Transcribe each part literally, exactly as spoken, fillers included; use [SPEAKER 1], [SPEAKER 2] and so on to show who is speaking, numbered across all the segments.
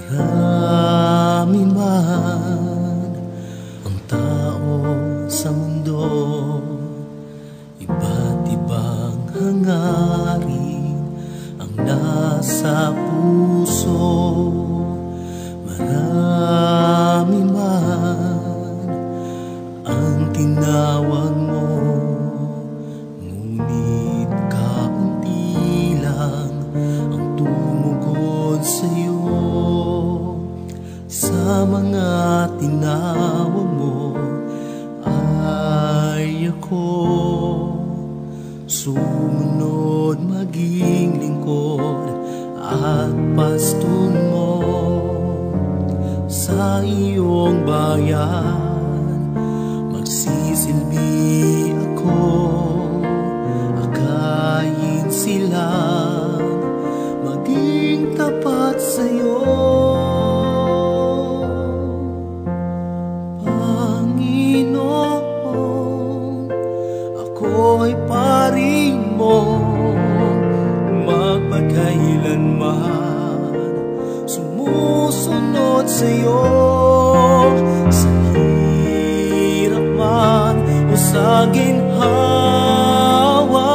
[SPEAKER 1] Marami man ang tao sa mundo, iba't ibang hangarin ang nasa puso. Marami man ang tinawag mo, ngunit kaunti lang ang tumugon sa'yo. Sa mga tinawag mo ay ako sumunod, maging lingkod at pastol mo. Sa iyong bayan magsisilbi ako, akayin silang maging tapat sa'yo. Panginoon, ako ay paring mo, magpagkailanman sumusunod sa'yo. Sa hirap man o sa ginhawa,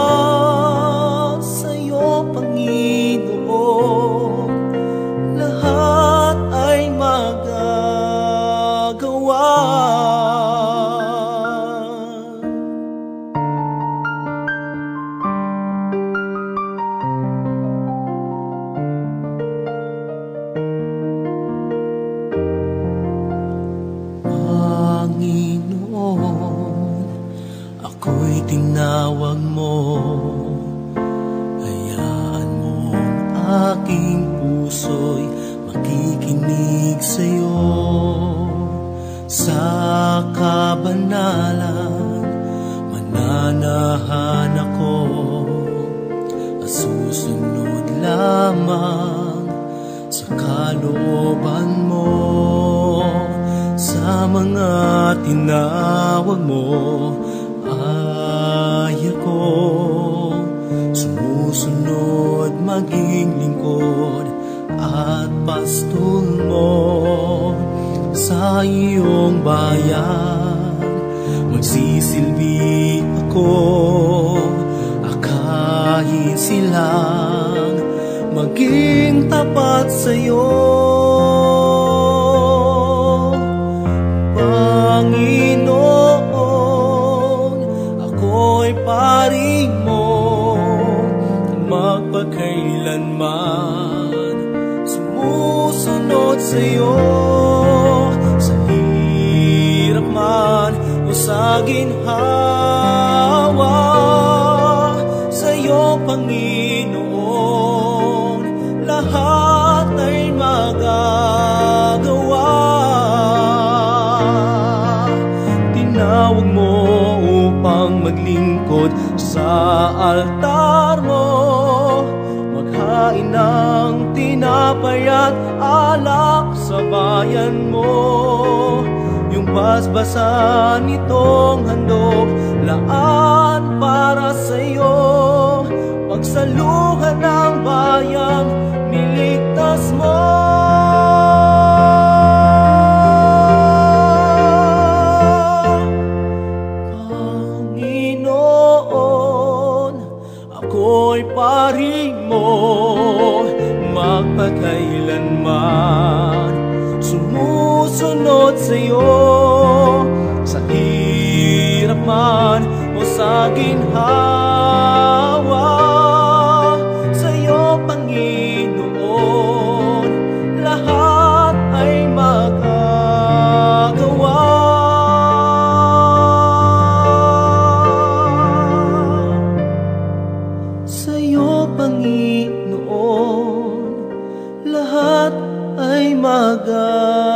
[SPEAKER 1] sa'yo Panginoon lahat ay magagawa. Panginoon, ako'y tinawag mo, hayaan mong aking puso'y makikinig sa'yo. Sa kabanalan mananahan ako, at susunod lamang sa kalooban mo. Sa mga tinawag mo ay ako sumusunod, maging lingkod at pastol mo. Sa iyong bayan magsisilbi ako, akayin silang maging tapat sa'yo. Panginoon, ako'y paring mo, magpagkailanman sumusunod sa'yo. Sa hirap man o sa ginhawa, sa'yo Panginoon lahat ay magagawa. Tinawag mo upang maglingkod sa altar mo, maghain ng tinapay at alak sa bayan mo. Yung basbasan nitong handog, laan para sa'yo, pagsaluhan ng bayang niligtas mo. Ako'y paring mo, magpagkailanman sumusunod sa'yo. Sa hirap man o sa ginhawa, sa'yo Panginoon lahat ay magagawa. Sa'yo Panginoon lahat ay magagawa.